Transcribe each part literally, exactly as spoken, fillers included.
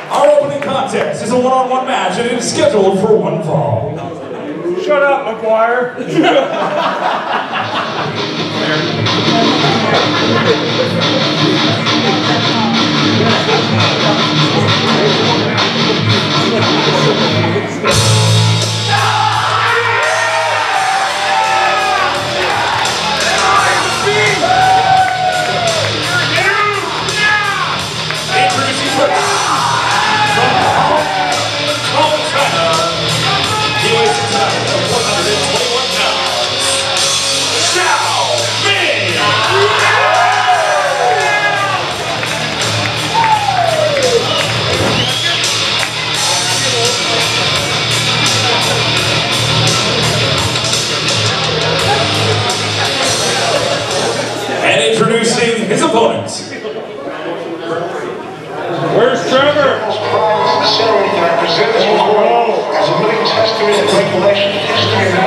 Our opening contest is a one-on-one match and it is scheduled for one fall. Shut up, McGuire. Shao Ming! And introducing his opponent. Where's Trevor? Represents oh. as a living testament and recollection of history and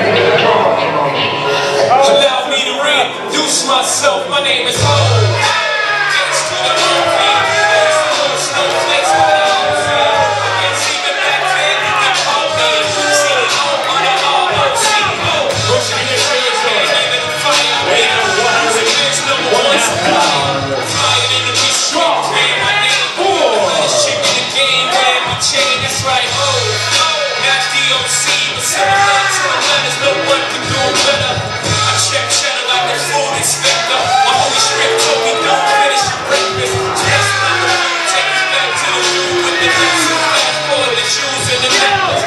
allow me to reintroduce myself. My name is Ho. Gets to the movie. There's no snowflakes on the outfit. I can't see the back then. You call me C E O on the R O C O. Pushing the Thursday. Living the fire. Waiting on one. There's no one. Flying in the beach. Strong. My name. Hottest chick in the game. Man, we chain. That's right. Ho. Not D O C. But seven letters to the letters. No one can do it better. I check cheddar like a food inspector. My holy script told me don't finish your breakfast. Just like the food, take me back to the zoo with the lips and fast forward the shoes and the necklace.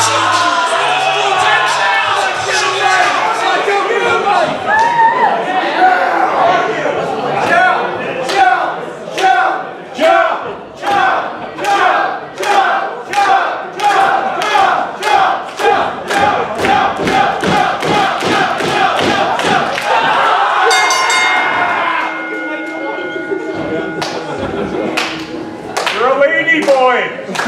You're a lady boy.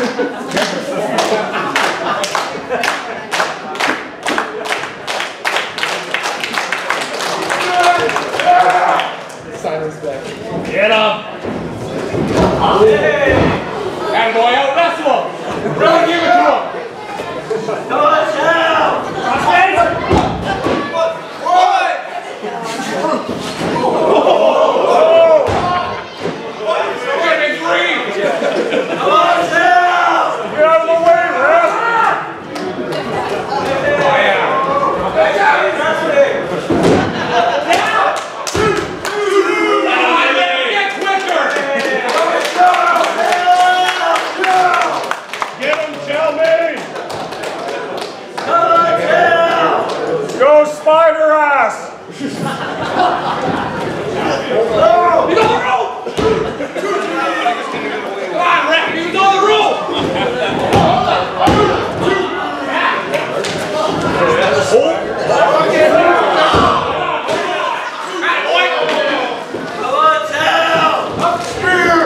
Silence back. Get up. Hey. And boy, out wrestle him. Really give it to him. Come on, Shao. Go spider ass! He's on the rope! Come on, Rick, he's on the rope! Come on, Shao! Up spear!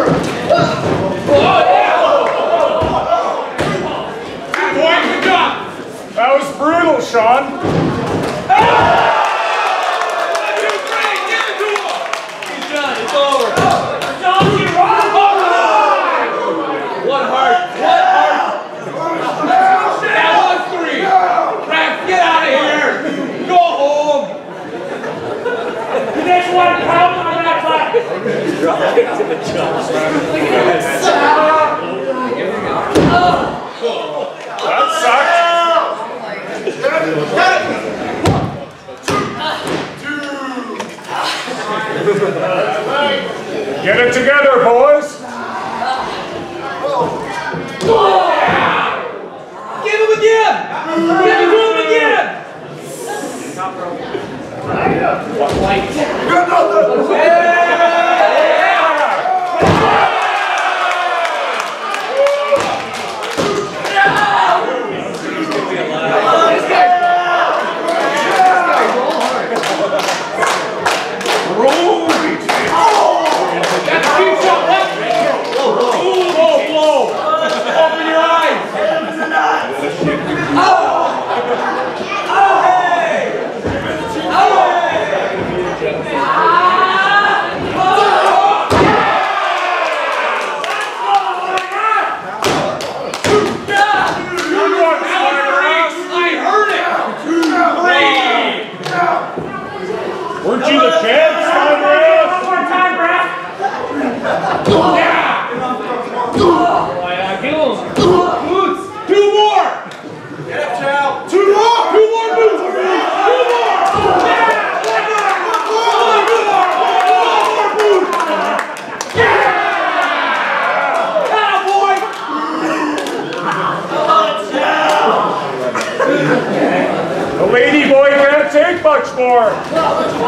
Boy, good job! That was brutal, Shaun. That sucked. Get it together, boys. Give him again. Give it to him again. What light? Moore.